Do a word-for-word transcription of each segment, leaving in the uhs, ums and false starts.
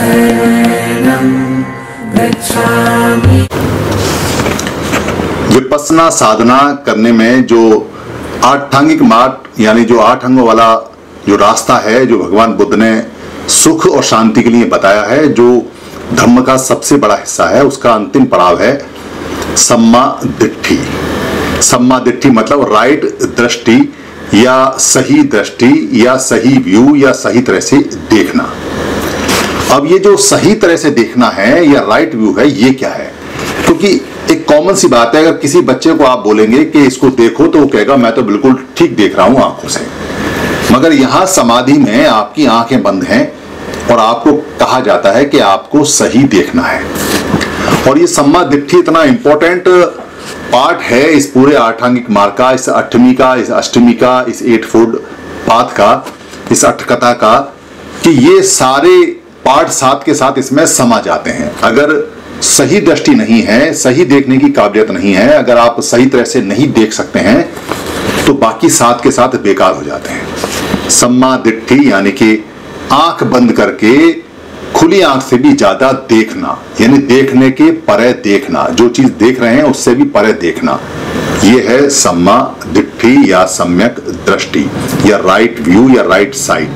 विपस्सना साधना करने में जो आठांगिक मार्ग यानी जो आठ अंगों वाला जो रास्ता है, जो भगवान बुद्ध ने सुख और शांति के लिए बताया है, जो धर्म का सबसे बड़ा हिस्सा है, उसका अंतिम पड़ाव है सम्मा दिट्ठी। सम्मा दिट्ठी मतलब राइट दृष्टि या सही दृष्टि या सही व्यू या सही तरह से देखना। अब ये जो सही तरह से देखना है या राइट व्यू है, ये क्या है? क्योंकि एक कॉमन सी बात है, अगर किसी बच्चे को आप बोलेंगे कि इसको देखो तो वो कहेगा मैं तो बिल्कुल ठीक देख रहा हूं आंखों से। मगर यहां समाधि में आपकी आंखें बंद हैं और आपको कहा जाता है कि आपको सही देखना है। और ये सम्मा दिट्ठी इतना इंपॉर्टेंट पार्ट है इस पूरे आठांगिक मार्ग का, इस अष्टमी का, इस अष्टमी का, इस एट फूड पाथ का, इस अष्टकथा का, कि ये सारे पार्ट साथ के साथ इसमें समा जाते हैं। अगर सही दृष्टि नहीं है, सही देखने की काबिलियत नहीं है, अगर आप सही तरह से नहीं देख सकते हैं तो बाकी साथ के साथ बेकार हो जाते हैं। सम्मा दिट्ठी यानी कि आंख बंद करके खुली आंख से भी ज्यादा देखना, यानी देखने के परे देखना, जो चीज देख रहे हैं उससे भी परे देखना, यह है सम्मा दिट्ठी या सम्यक दृष्टि या राइट व्यू या राइट साइट।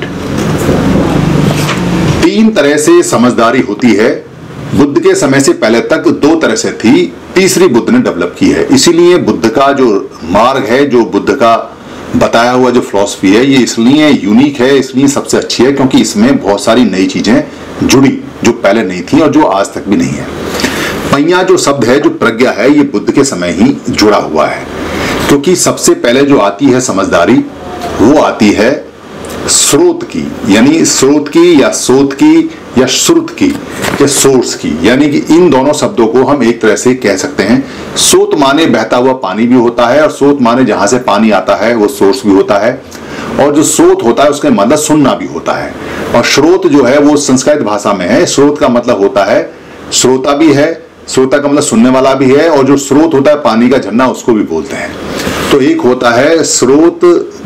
तीन तरह से समझदारी होती है। बुद्ध के समय से पहले तक दो तरह से थी, तीसरी बुद्ध ने डेवलप की है। इसीलिए बुद्ध का जो मार्ग है, जो बुद्ध का बताया हुआ जो फिलॉसफी है, ये इसलिए यूनिक है, इसलिए सबसे अच्छी है क्योंकि इसमें बहुत सारी नई चीजें जुड़ी जो पहले नहीं थी और जो आज तक भी नहीं है। पय्या जो शब्द है, जो प्रज्ञा है, ये बुद्ध के समय ही जुड़ा हुआ है, क्योंकि सबसे पहले जो आती है समझदारी वो आती है स्रोत की, यानी स्रोत की या सोत की या श्रुत की या सोर्स की, यानी कि इन दोनों शब्दों को हम एक तरह से कह सकते हैं। सोत माने बहता हुआ पानी भी होता है और सोत माने जहां से पानी आता है वो सोर्स भी होता है, और जो स्रोत होता है उसका मतलब सुनना भी होता है। और स्रोत जो है वो संस्कृत भाषा में है, स्रोत का मतलब होता है श्रोता भी है, श्रोता का मतलब सुनने वाला भी है, और जो स्रोत होता है पानी का झरना उसको भी बोलते हैं। तो एक होता है स्रोत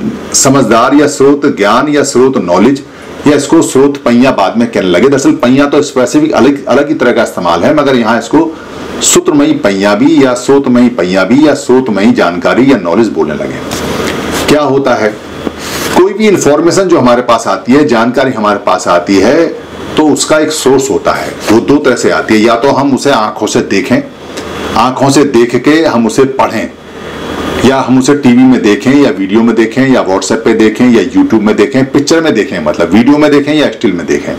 समझदार या स्रोत ज्ञान या स्रोत नॉलेज, या इसको स्रोत पय्या बाद में कहने लगे। दरअसल पय्या तो स्पेसिफिक अलग अलग ही तरह का इस्तेमाल है, मगर यहाँ इसको सूत्रमयी पय्या भी या स्रोतमयी पय्या भी या स्रोतमयी जानकारी या नॉलेज बोलने लगे। क्या होता है, कोई भी इंफॉर्मेशन जो हमारे पास आती है, जानकारी हमारे पास आती है, तो उसका एक सोर्स होता है। वो दो तरह से आती है, या तो हम उसे आंखों से देखें, आंखों से देख के हम उसे पढ़ें, या हम उसे टीवी में देखें या वीडियो में देखें या व्हाट्सएप पे देखें या यूट्यूब में देखें, पिक्चर में देखें मतलब वीडियो में देखें या स्टिल में देखें।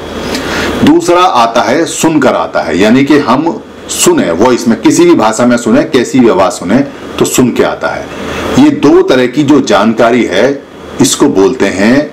दूसरा आता है सुनकर आता है, यानी कि हम सुने, वॉइस में किसी भी भाषा में सुने, कैसी भी आवाज सुने तो सुन के आता है। ये दो तरह की जो जानकारी है इसको बोलते हैं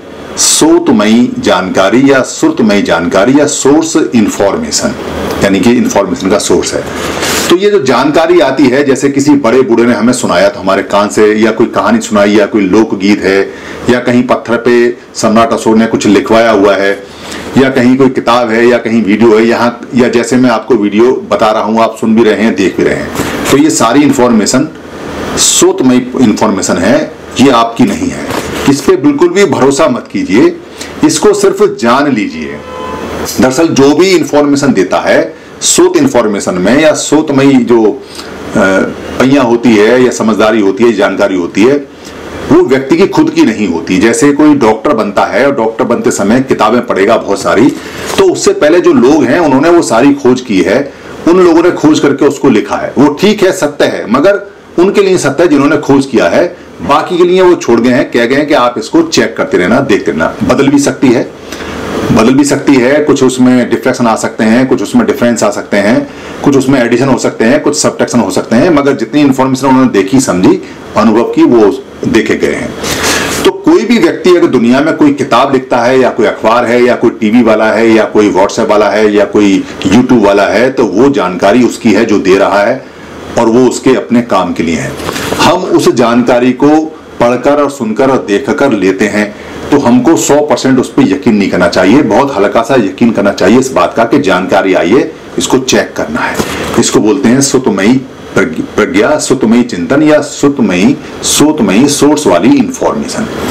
सोतमयी जानकारी या श्रुतमयी जानकारी या सोर्स इंफॉर्मेशन, यानी कि इंफॉर्मेशन का सोर्स है। तो ये जो जानकारी आती है, जैसे किसी बड़े बूढ़े ने हमें सुनाया तो हमारे कान से, या कोई कहानी सुनाई, या कोई लोकगीत है, या कहीं पत्थर पे सम्राट अशोक ने कुछ लिखवाया हुआ है, या कहीं कोई किताब है, या कहीं वीडियो है, यहाँ या जैसे मैं आपको वीडियो बता रहा हूँ, आप सुन भी रहे हैं, देख भी रहे हैं। तो ये सारी इंफॉर्मेशन श्रुतमयी इंफॉर्मेशन है, ये आपकी नहीं है। इस पे बिल्कुल भी भरोसा मत कीजिए, इसको सिर्फ जान लीजिए। दरअसल जो भी इंफॉर्मेशन देता है सोत इंफॉर्मेशन में या सोतमयी जो पय्या होती है या समझदारी होती है, जानकारी होती है, वो व्यक्ति की खुद की नहीं होती। जैसे कोई डॉक्टर बनता है और डॉक्टर बनते समय किताबें पढ़ेगा बहुत सारी, तो उससे पहले जो लोग हैं उन्होंने वो सारी खोज की है, उन लोगों ने खोज करके उसको लिखा है। वो ठीक है, सत्य है, मगर उनके लिए सत्य है जिन्होंने खोज किया है, बाकी के लिए वो छोड़ गए हैं, कह गए हैं कि आप इसको चेक करते रहना, देखते रहना। बदल भी सकती है, बदल भी सकती है, कुछ उसमें डिफ्रेक्शन आ सकते हैं, कुछ उसमें डिफरेंस आ सकते हैं, कुछ उसमें एडिशन हो सकते हैं, कुछ सबट्रैक्शन हो सकते हैं, मगर जितनी इंफॉर्मेशन उन्होंने देखी, समझी, अनुभव की, वो देखे गए हैं। तो कोई भी व्यक्ति अगर दुनिया में कोई किताब लिखता है, या कोई अखबार है, या कोई टीवी वाला है, या कोई व्हाट्सएप वाला है, या कोई यूट्यूब वाला है, तो वो जानकारी उसकी है जो दे रहा है, और वो उसके अपने काम के लिए है। हम उस जानकारी को पढ़कर और सुनकर और देखकर लेते हैं, तो हमको सौ परसेंट उस पर यकीन नहीं करना चाहिए, बहुत हल्का सा यकीन करना चाहिए इस बात का कि जानकारी आई है, इसको चेक करना है। इसको बोलते हैं सुतमयी प्रज्ञा, सुतमयी चिंतन या सुतमयी सोतमयी सोर्स वाली इंफॉर्मेशन।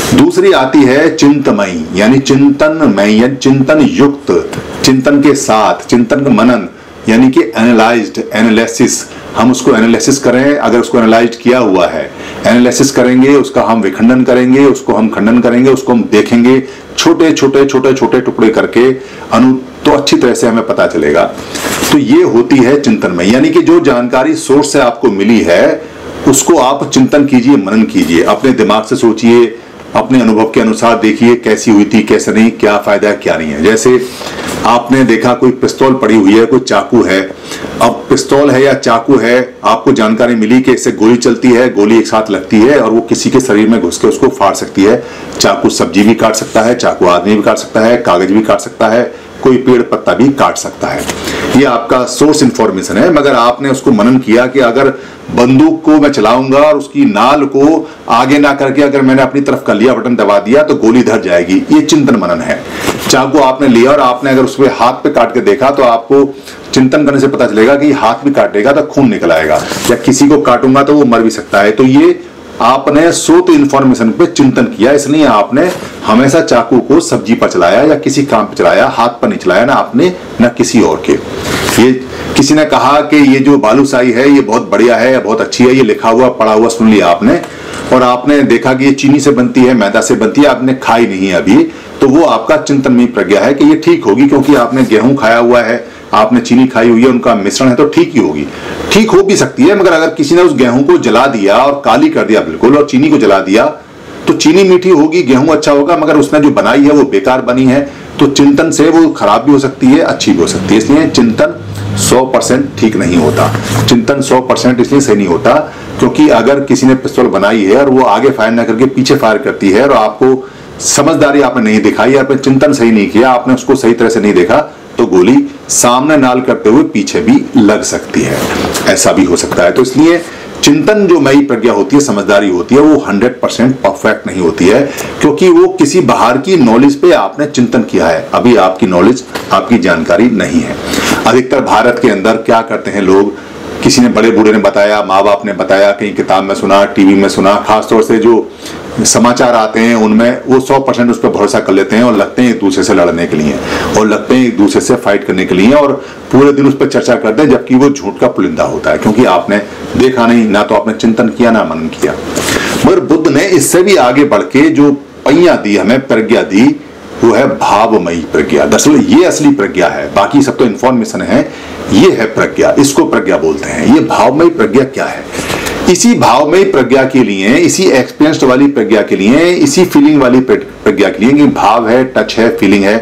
दूसरी आती है चिंतमयी, यानी चिंतनमयी, यानी चिंतन युक्त, चिंतन के साथ, चिंतन का मनन, यानी कि एनालाइज्ड, एनालिसिस, हम उसको एनालिसिस करें, अगर उसको एनालाइज किया हुआ है, एनालिसिस करेंगे, उसका हम विखंडन करेंगे, उसको हम खंडन करेंगे, उसको हम देखेंगे छोटे छोटे छोटे छोटे टुकड़े करके अनु, तो अच्छी तरह से हमें पता चलेगा। तो ये होती है चिंतनमयी, यानी कि जो जानकारी सोर्स से आपको मिली है उसको आप चिंतन कीजिए, मनन कीजिए, अपने दिमाग से सोचिए, अपने अनुभव के अनुसार देखिए कैसी हुई थी, कैसे नहीं, क्या फायदा है क्या नहीं है। जैसे आपने देखा कोई पिस्तौल पड़ी हुई है, कोई चाकू है, अब पिस्तौल है या चाकू है, आपको जानकारी मिली कि इससे गोली चलती है, गोली एक साथ लगती है और वो किसी के शरीर में घुस के उसको फाड़ सकती है। चाकू सब्जी भी काट सकता है, चाकू आदमी भी काट सकता है, कागज भी काट सकता है, कोई पेड़ पत्ता भी काट सकता है। ये आपका सोर्स इंफॉर्मेशन है। मगर आपने उसको मनन किया कि अगर बंदूक को मैं चलाऊंगा और उसकी नाल को आगे ना करके अगर मैंने अपनी तरफ कर लिया, बटन दबा दिया तो गोली धर जाएगी, ये चिंतन मनन है। चाकू आपने लिया और आपने अगर उसके हाथ पे काट के देखा तो आपको चिंतन करने से पता चलेगा कि हाथ भी काटेगा तो खून निकल आएगा, या किसी को काटूंगा तो वो मर भी सकता है। तो ये आपने सोत इंफॉर्मेशन पे चिंतन किया, इसलिए आपने हमेशा चाकू को सब्जी पर चलाया या किसी काम पे चलाया, हाथ पर नहीं चलाया, ना आपने ना किसी और के। ये किसी ने कहा कि ये जो बालूशाही है ये बहुत बढ़िया है, बहुत अच्छी है, ये लिखा हुआ पढ़ा हुआ सुन लिया आपने और आपने देखा कि ये चीनी से बनती है, मैदा से बनती है, आपने खाई नहीं अभी, तो वो आपका चिंतनमयी प्रज्ञा है कि ये ठीक होगी, क्योंकि आपने गेहूं खाया हुआ है, आपने चीनी खाई हुई है, उनका मिश्रण है तो ठीक ही होगी। ठीक हो भी सकती है, मगर अगर किसी ने उस गेहूं को जला दिया और काली कर दिया बिल्कुल और चीनी को जला दिया तो चीनी मीठी होगी, गेहूं अच्छा होगा, मगर उसने जो बनाई है वो बेकार बनी है। तो चिंतन से वो खराब भी हो सकती है, अच्छी भी हो सकती है। इसलिए चिंतन सौ परसेंट ठीक नहीं होता। चिंतन सौ परसेंट इसलिए सही नहीं होता क्योंकि अगर किसी ने पिस्तौल बनाई है और वो आगे फायर ना करके पीछे फायर करती है और आपको समझदारी आपने नहीं दिखाई, आपने चिंतन सही नहीं किया, आपने उसको सही तरह से नहीं देखा, तो गोली सामने नाल करते हुए पीछे भी लग सकती है, ऐसा भी हो सकता है। तो इसलिए चिंतन जो मई प्रज्ञा होती है, समझदारी होती है, वो हंड्रेड परसेंट परफेक्ट नहीं होती है, क्योंकि वो किसी बाहर की नॉलेज पे आपने चिंतन किया है, अभी आपकी नॉलेज, आपकी जानकारी नहीं है। अधिकतर भारत के अंदर क्या करते हैं लोग, किसी ने, बड़े बूढ़े ने बताया, माँ बाप ने बताया, कहीं किताब में सुना, टीवी में सुना, खासतौर से जो समाचार आते हैं उनमें वो सौ परसेंट उस पर भरोसा कर लेते हैं और लगते हैं एक दूसरे से लड़ने के लिए और लगते हैं एक दूसरे से फाइट करने के लिए और पूरे दिन उस पर चर्चा करते हैं, जबकि वो झूठ का पुलिंदा होता है, क्योंकि आपने देखा नहीं, ना तो आपने चिंतन किया ना मनन किया। मगर बुद्ध ने इससे भी आगे बढ़ के जो पहिया दी, हमें प्रज्ञा दी, वो है भावमयी प्रज्ञा। दरअसल ये असली प्रज्ञा है, बाकी सब तो इंफॉर्मेशन है, ये है प्रज्ञा, इसको प्रज्ञा बोलते हैं। ये भावमयी प्रज्ञा क्या है? इसी भावमयी प्रज्ञा के लिए, इसी एक्सपीरियंस्ड वाली प्रज्ञा के लिए, इसी फीलिंग वाली प्रज्ञा के लिए, कि भाव है, टच है, फीलिंग है,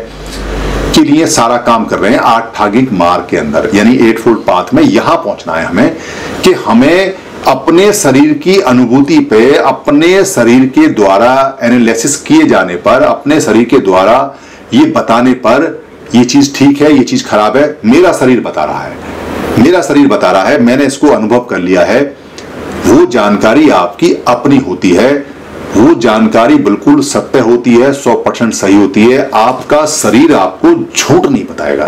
के लिए सारा काम कर रहे हैं आठागिक मार्ग के अंदर, यानी एट फोल्ड पाथ में। यहां पहुंचना है हमें कि हमें अपने शरीर की अनुभूति पे, अपने शरीर के द्वारा एनालिसिस किए जाने पर, अपने शरीर के द्वारा ये बताने पर, ये चीज ठीक है, ये चीज खराब है, मेरा शरीर बता रहा है, मेरा शरीर बता रहा है, मैंने इसको अनुभव कर लिया है, वो जानकारी आपकी अपनी होती है, वो जानकारी बिल्कुल सत्य होती है, सौ परसेंट सही होती है। आपका शरीर आपको झूठ नहीं बताएगा।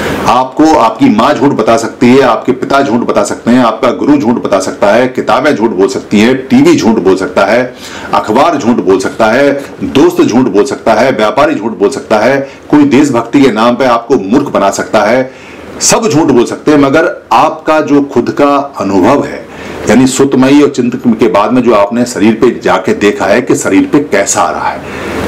आपको आपकी माँ झूठ बता सकती है, आपके पिता झूठ बता सकते हैं, आपका गुरु झूठ बता सकता है, किताबें झूठ बोल सकती हैं, टीवी झूठ बोल सकता है, अखबार झूठ बोल सकता है, दोस्त झूठ बोल सकता है, व्यापारी झूठ बोल सकता है, कोई देशभक्ति के नाम पे आपको मूर्ख बना सकता है, सब झूठ बोल सकते हैं। मगर आपका जो खुद का अनुभव है, यानी सुतमयी और चिंतन के बाद में जो आपने शरीर पे जाके देखा है कि शरीर पे कैसा आ रहा है,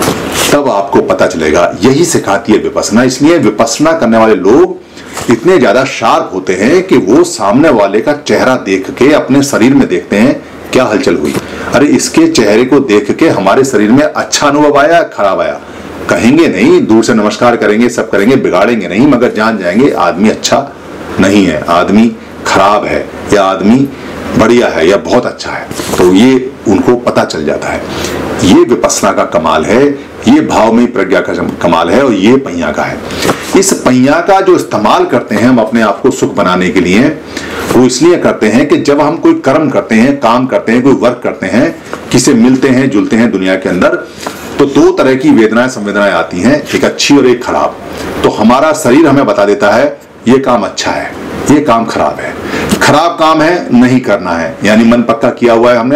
तब आपको पता चलेगा। यही सिखाती है विपස්සना। इसलिए विपස්සना करने वाले लोग इतने ज्यादा शार्प होते हैं कि वो सामने वाले का चेहरा देख के अपने शरीर में देखते हैं क्या हलचल हुई, अरे इसके चेहरे को देख के हमारे शरीर में अच्छा अनुभव आया, खराब आया। कहेंगे नहीं, दूर से नमस्कार करेंगे, सब करेंगे, बिगाड़ेंगे नहीं, मगर जान जाएंगे आदमी अच्छा नहीं है, आदमी खराब है, या आदमी बढ़िया है या बहुत अच्छा है, तो ये उनको पता चल जाता है। ये विपස්සना का कमाल है, ये भावमयी प्रज्ञा का कमाल है, और ये पहिया का है। इस पहिया का जो इस्तेमाल करते हैं हम अपने आप को सुख बनाने के लिए, वो इसलिए करते हैं कि जब हम कोई कर्म करते हैं, काम करते हैं, कोई वर्क करते हैं, किसी मिलते हैं, जुलते हैं दुनिया के अंदर, तो दो तरह की वेदनाएं, संवेदनाएं आती हैं, एक अच्छी और एक खराब। तो हमारा शरीर हमें बता देता है ये काम अच्छा है, ये काम खराब है। खराब काम है, नहीं करना है, यानी मन पक्का किया हुआ है हमने, संकल्प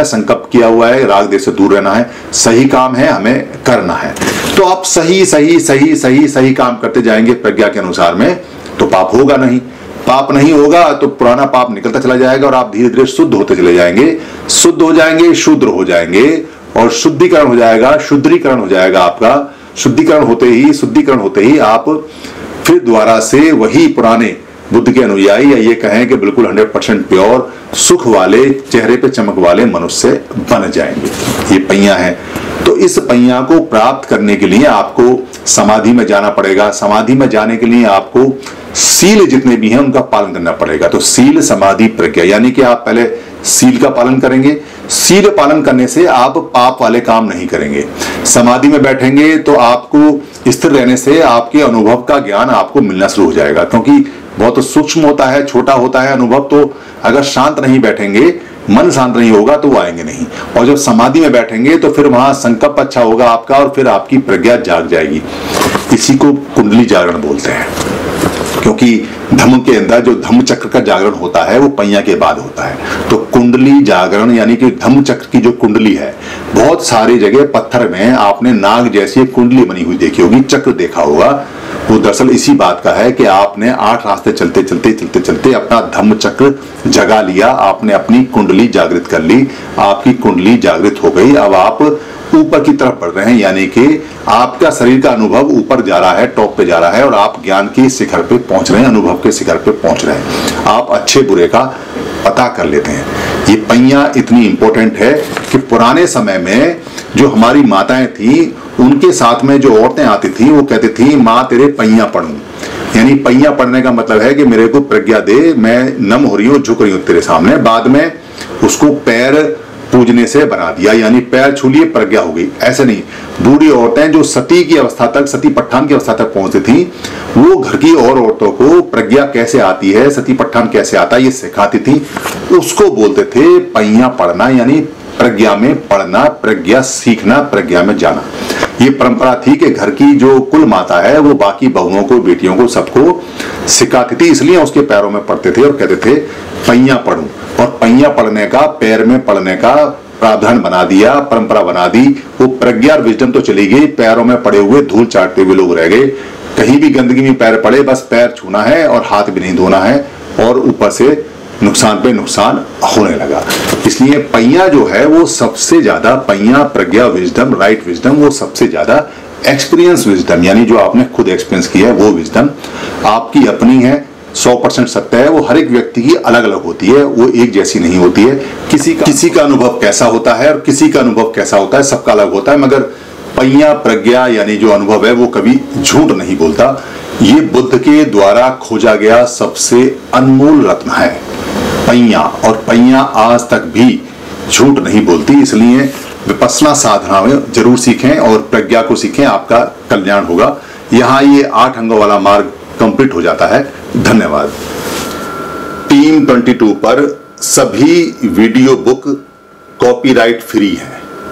तप किया हुआ है, राग देश से दूर रहना है, सही काम है, हमें करना है। तो आप सही सही सही सही सही काम करते जाएंगे प्रज्ञा के अनुसार में, तो पाप होगा नहीं। पाप नहीं होगा तो पुराना पाप निकलता चला जाएगा और आप धीरे धीरे शुद्ध होते चले जाएंगे, शुद्ध हो जाएंगे, शूद्र हो जाएंगे और शुद्धिकरण हो जाएगा, शुद्धिकरण हो जाएगा आपका। शुद्धिकरण होते ही शुद्धिकरण होते ही आप फिर दोबारा से वही पुराने बुद्ध के अनुयायी, या ये कहें कि बिल्कुल हंड्रेड परसेंट प्योर सुख वाले, चेहरे पे चमक वाले मनुष्य बन जाएंगे। ये पहिया है। तो इस पहिया को प्राप्त करने के लिए आपको समाधि में जाना पड़ेगा। समाधि में जाने के लिए आपको सील जितने भी हैं उनका पालन करना पड़ेगा। तो सील, समाधि, प्रज्ञा, यानी कि आप पहले सील का पालन करेंगे। सील पालन करने से आप पाप वाले काम नहीं करेंगे। समाधि में बैठेंगे तो आपको स्थिर रहने से आपके अनुभव का ज्ञान आपको मिलना शुरू हो जाएगा, क्योंकि बहुत सूक्ष्म होता है, छोटा होता है अनुभव। तो अगर शांत नहीं बैठेंगे, मन शांत नहीं होगा तो वो आएंगे नहीं। और जब समाधि में बैठेंगे तो फिर वहां संकल्प अच्छा होगा आपका और फिर आपकी प्रज्ञा जाग जाएगी। इसी को कुंडली जागरण बोलते हैं, क्योंकि धम्म के अंदर जो धम्म चक्र का जागरण होता है वो पहिया के बाद होता है। तो कुंडली जागरण यानी कि धम्म चक्र की जो कुंडली है, बहुत सारी जगह पत्थर में आपने नाग जैसी कुंडली बनी हुई देखी होगी, चक्र देखा होगा। वो दरअसल इसी बात का है कि आपने आठ रास्ते चलते चलते चलते चलते अपना धम्म चक्र जगा लिया, आपने अपनी कुंडली जागृत कर ली, आपकी कुंडली जागृत हो गई। अब आप ऊपर की तरफ बढ़ रहे हैं, यानी कि आपका शरीर का अनुभव ऊपर जा रहा है, टॉप पे जा रहा है और आप ज्ञान के शिखर पे पहुंच रहे हैं, अनुभव के शिखर पे पहुंच रहे हैं। आप अच्छे बुरे का पता कर लेते हैं। ये पहिया इतनी इंपॉर्टेंट है कि पुराने समय में जो हमारी माताएं थी, उनके साथ में जो औरतें आती थी वो कहती थी, माँ तेरे पहिया पढ़ूं। यानी पहिया पढ़ने का मतलब है कि मेरे को प्रज्ञा दे, मैं नम हो रही हूँ, झुक रही हूँ तेरे सामने। बाद में उसको पैर पूजने से बना दिया, यानी पैर छू लिए प्रज्ञा हो गई। ऐसे नहीं, बूढ़ी औरतें जो सती की अवस्था तक, सती पट्ठान की अवस्था तक पहुंचती थी, वो घर की और औरतों को प्रज्ञा कैसे आती है, सती पट्ठान कैसे आता है, ये सिखाती थी। उसको बोलते थे पहिया पढ़ना, यानी प्रज्ञा में पढ़ना, प्रज्ञा सीखना, प्रज्ञा में जाना। ये परंपरा थी कि घर की जो कुल माता है वो बाकी बहुओं को, बेटियों को, सबको सिखाती थी। इसलिए उसके पैरों में पढ़ते थे और कहते थे पहिया पढ़ूं। और पहिया पढ़ने का, पैर में पढ़ने का प्रावधान बना दिया, परंपरा बना दी। वो प्रज्ञा और विजडम तो चली गई, पैरों में पड़े हुए धूल चाटते हुए लोग रह गए। कहीं भी गंदगी में पैर पड़े, बस पैर छूना है और हाथ भी नहीं धोना है, और ऊपर से नुकसान पे नुकसान होने लगा। इसलिए पहिया जो है वो सबसे ज्यादा, पहिया, प्रज्ञा, विजडम, राइट विजडम, वो सबसे ज्यादा एक्सपीरियंस विजडम, यानी जो आपने खुद एक्सपीरियंस किया है वो विजडम आपकी अपनी है, सौ परसेंट सत्य है। वो हर एक व्यक्ति की अलग अलग होती है, वो एक जैसी नहीं होती है। किसी का किसी का अनुभव कैसा होता है और किसी का अनुभव कैसा होता है, सबका अलग होता है। मगर पहिया, प्रज्ञा यानी जो अनुभव है वो कभी झूठ नहीं बोलता। ये बुद्ध के द्वारा खोजा गया सबसे अनमोल रत्न है पहिया, और पहिया आज तक भी झूठ नहीं बोलती। इसलिए विपස්සना साधना में जरूर सीखें और प्रज्ञा को सीखें, आपका कल्याण होगा। यहाँ ये आठ अंगों वाला मार्ग कंप्लीट हो जाता है। धन्यवाद। टीम बाईस पर सभी वीडियो बुक कॉपीराइट फ्री है।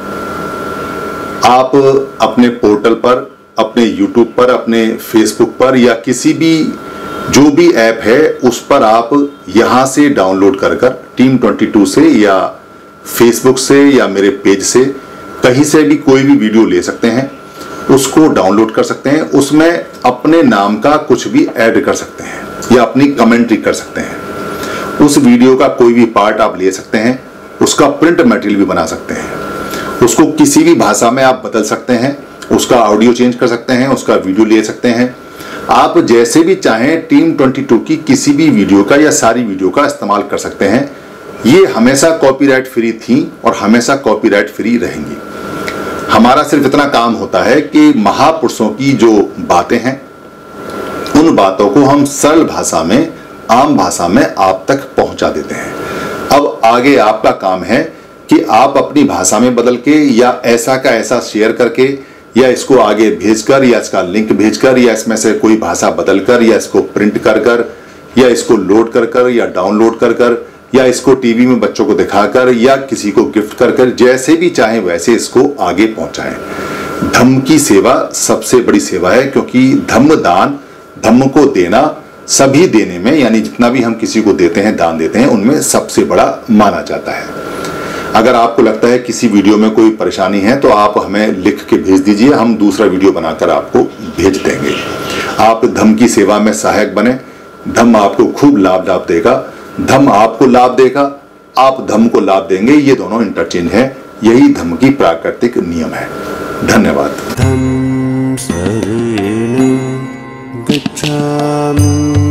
आप अपने पोर्टल पर, अपने यूट्यूब पर, अपने फेसबुक पर या किसी भी जो भी ऐप है उस पर आप यहां से डाउनलोड कर कर टीम बाईस से या फेसबुक से या मेरे पेज से कहीं से भी कोई भी वीडियो ले सकते हैं, उसको डाउनलोड कर सकते हैं। उसमें अपने नाम का कुछ भी ऐड कर सकते हैं या अपनी कमेंट्री कर सकते हैं। उस वीडियो का कोई भी पार्ट आप ले सकते हैं, उसका प्रिंट मटेरियल भी बना सकते हैं, उसको किसी भी भाषा में आप बदल सकते हैं, उसका ऑडियो चेंज कर सकते हैं, उसका वीडियो ले सकते हैं। आप जैसे भी चाहें टीम बाईस की किसी भी वीडियो का या सारी वीडियो का इस्तेमाल कर सकते हैं। ये हमेशा कॉपीराइट फ्री थी और हमेशा कॉपीराइट फ्री रहेंगी। हमारा सिर्फ इतना काम होता है कि महापुरुषों की जो बातें हैं उन बातों को हम सरल भाषा में, आम भाषा में आप तक पहुंचा देते हैं। अब आगे आपका काम है कि आप अपनी भाषा में बदल के या ऐसा का ऐसा शेयर करके या इसको आगे भेजकर या इसका लिंक भेजकर या इसमें से कोई भाषा बदलकर या इसको प्रिंट कर कर या इसको लोड कर कर या डाउनलोड कर कर या इसको टीवी में बच्चों को दिखाकर या किसी को गिफ्ट कर कर, जैसे भी चाहें वैसे इसको आगे पहुंचाएं। धम्म की सेवा सबसे बड़ी सेवा है, क्योंकि धम्म दान, धम्म को देना सभी देने में, यानी जितना भी हम किसी को देते हैं, दान देते हैं, उनमें सबसे बड़ा माना जाता है। अगर आपको लगता है किसी वीडियो में कोई परेशानी है तो आप हमें लिख के भेज दीजिए, हम दूसरा वीडियो बनाकर आपको भेज देंगे। आप धम्म की सेवा में सहायक बने, धम्म आपको खूब लाभ लाभ देगा, धम्म आपको लाभ देगा, आप धम्म को लाभ देंगे, ये दोनों इंटरचेंज है। यही धम्म की प्राकृतिक नियम है। धन्यवाद। धम्म शरणं गच्छामि।